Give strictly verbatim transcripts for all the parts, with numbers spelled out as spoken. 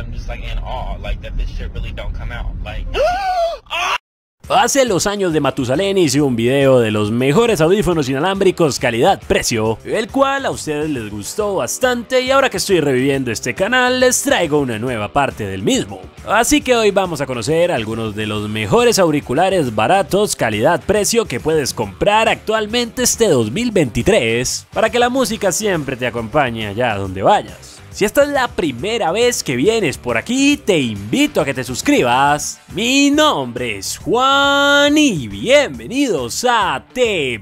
I'm just like in awe, like that this shit really don't come out, like. Hace los años de Matusalén hice un video de los mejores audífonos inalámbricos calidad-precio, el cual a ustedes les gustó bastante y ahora que estoy reviviendo este canal les traigo una nueva parte del mismo. Así que hoy vamos a conocer algunos de los mejores auriculares baratos calidad-precio que puedes comprar actualmente este dos mil veintitrés para que la música siempre te acompañe allá donde vayas. Si esta es la primera vez que vienes por aquí, te invito a que te suscribas. Mi nombre es Juan y bienvenidos a T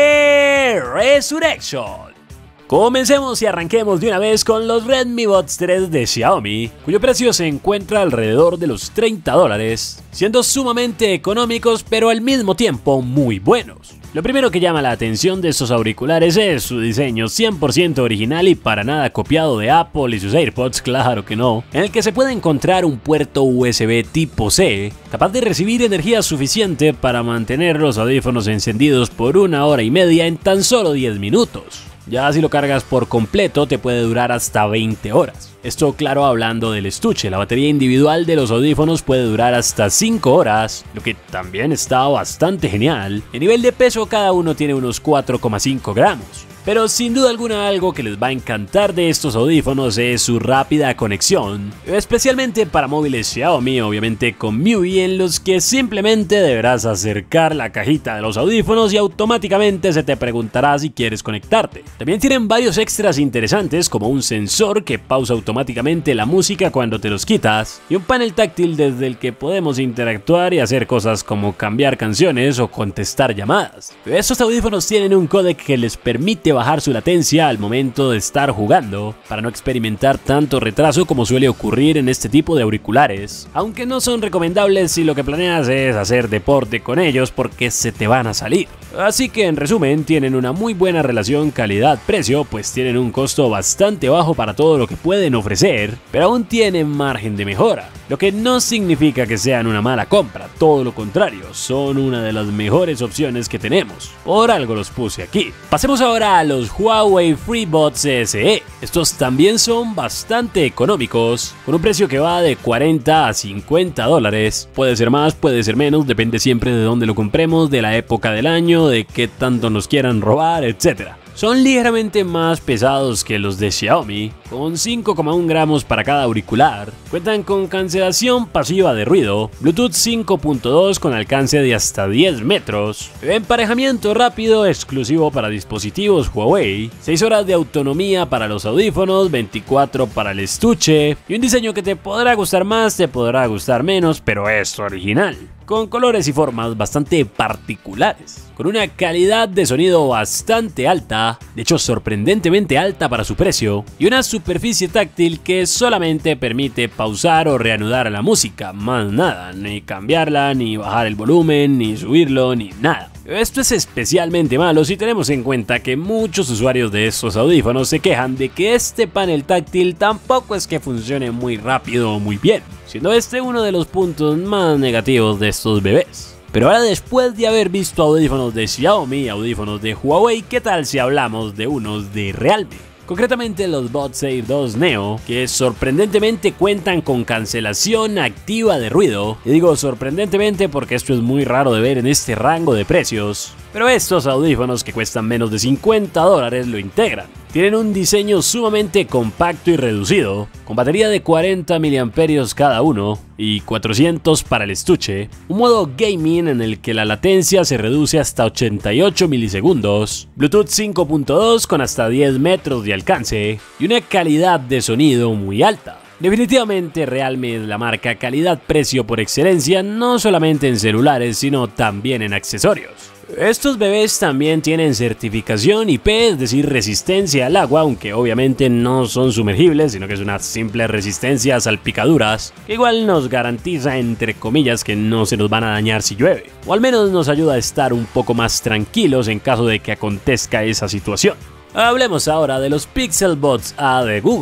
P Resurrection. Comencemos y arranquemos de una vez con los Redmi Buds tres de Xiaomi, cuyo precio se encuentra alrededor de los treinta dólares, siendo sumamente económicos pero al mismo tiempo muy buenos. Lo primero que llama la atención de estos auriculares es su diseño cien por ciento original y para nada copiado de Apple y sus AirPods, claro que no, en el que se puede encontrar un puerto U S B tipo C, capaz de recibir energía suficiente para mantener los audífonos encendidos por una hora y media en tan solo diez minutos. Ya si lo cargas por completo te puede durar hasta veinte horas. Esto claro hablando del estuche, la batería individual de los audífonos puede durar hasta cinco horas, lo que también está bastante genial. En nivel de peso cada uno tiene unos cuatro coma cinco gramos. Pero sin duda alguna algo que les va a encantar de estos audífonos es su rápida conexión, especialmente para móviles Xiaomi, obviamente con M I U I, en los que simplemente deberás acercar la cajita de los audífonos y automáticamente se te preguntará si quieres conectarte. También tienen varios extras interesantes como un sensor que pausa automáticamente la música cuando te los quitas y un panel táctil desde el que podemos interactuar y hacer cosas como cambiar canciones o contestar llamadas. Estos audífonos tienen un códec que les permite bajar su latencia al momento de estar jugando para no experimentar tanto retraso como suele ocurrir en este tipo de auriculares, aunque no son recomendables si lo que planeas es hacer deporte con ellos porque se te van a salir. Así que en resumen tienen una muy buena relación calidad-precio, pues tienen un costo bastante bajo para todo lo que pueden ofrecer, pero aún tienen margen de mejora, lo que no significa que sean una mala compra, todo lo contrario, son una de las mejores opciones que tenemos, por algo los puse aquí. Pasemos ahora a los Huawei FreeBuds S E. Estos también son bastante económicos, con un precio que va de cuarenta a cincuenta dólares, puede ser más, puede ser menos, depende siempre de dónde lo compremos, de la época del año, de qué tanto nos quieran robar, etcétera. Son ligeramente más pesados que los de Xiaomi, con cinco coma uno gramos para cada auricular, cuentan con cancelación pasiva de ruido, Bluetooth cinco punto dos con alcance de hasta diez metros, emparejamiento rápido exclusivo para dispositivos Huawei, seis horas de autonomía para los audífonos, veinticuatro para el estuche, y un diseño que te podrá gustar más, te podrá gustar menos, pero es original, con colores y formas bastante particulares, con una calidad de sonido bastante alta, de hecho sorprendentemente alta para su precio, y una superficie táctil que solamente permite pausar o reanudar la música, más nada, ni cambiarla, ni bajar el volumen, ni subirlo, ni nada. Esto es especialmente malo si tenemos en cuenta que muchos usuarios de estos audífonos se quejan de que este panel táctil tampoco es que funcione muy rápido o muy bien, siendo este uno de los puntos más negativos de estos bebés. Pero ahora, después de haber visto audífonos de Xiaomi y audífonos de Huawei, ¿qué tal si hablamos de unos de Realme? Concretamente los Buds Air dos Neo, que sorprendentemente cuentan con cancelación activa de ruido. Y digo sorprendentemente porque esto es muy raro de ver en este rango de precios, pero estos audífonos que cuestan menos de cincuenta dólares lo integran. Tienen un diseño sumamente compacto y reducido, con batería de cuarenta miliamperios hora cada uno y cuatrocientos para el estuche, un modo gaming en el que la latencia se reduce hasta ochenta y ocho milisegundos, Bluetooth cinco punto dos con hasta diez metros de alcance y una calidad de sonido muy alta. Definitivamente Realme es la marca calidad-precio por excelencia, no solamente en celulares sino también en accesorios. Estos bebés también tienen certificación I P, es decir, resistencia al agua, aunque obviamente no son sumergibles, sino que es una simple resistencia a salpicaduras, que igual nos garantiza, entre comillas, que no se nos van a dañar si llueve, o al menos nos ayuda a estar un poco más tranquilos en caso de que acontezca esa situación. Hablemos ahora de los Pixel Buds A de Google.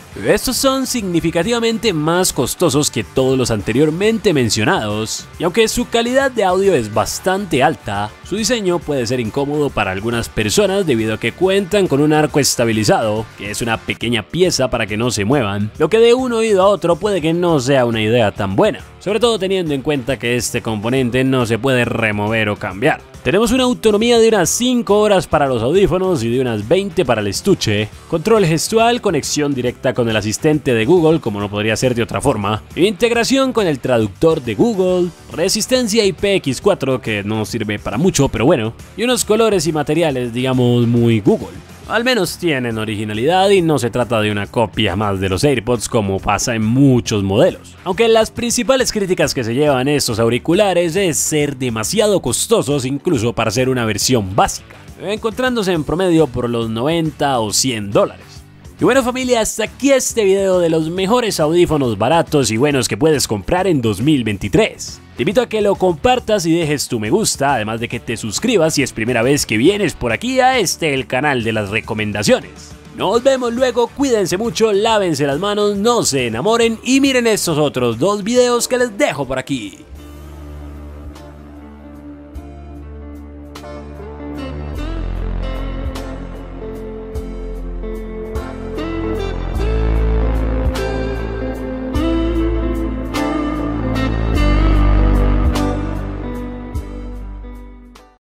Estos son significativamente más costosos que todos los anteriormente mencionados, y aunque su calidad de audio es bastante alta, su diseño puede ser incómodo para algunas personas debido a que cuentan con un arco estabilizado, que es una pequeña pieza para que no se muevan, lo que de un oído a otro puede que no sea una idea tan buena, sobre todo teniendo en cuenta que este componente no se puede remover o cambiar. Tenemos una autonomía de unas cinco horas para los audífonos y de unas veinte para el estuche, control gestual, conexión directa con el asistente de Google como no podría ser de otra forma, integración con el traductor de Google, resistencia I P X cuatro que no sirve para mucho pero bueno, y unos colores y materiales digamos muy Google. Al menos tienen originalidad y no se trata de una copia más de los AirPods como pasa en muchos modelos. Aunque las principales críticas que se llevan estos auriculares es ser demasiado costosos incluso para ser una versión básica, encontrándose en promedio por los noventa o cien dólares. Y bueno familia, hasta aquí este video de los mejores audífonos baratos y buenos que puedes comprar en dos mil veintitrés. Te invito a que lo compartas y dejes tu me gusta, además de que te suscribas si es primera vez que vienes por aquí a este el canal de las recomendaciones. Nos vemos luego, cuídense mucho, lávense las manos, no se enamoren y miren estos otros dos videos que les dejo por aquí.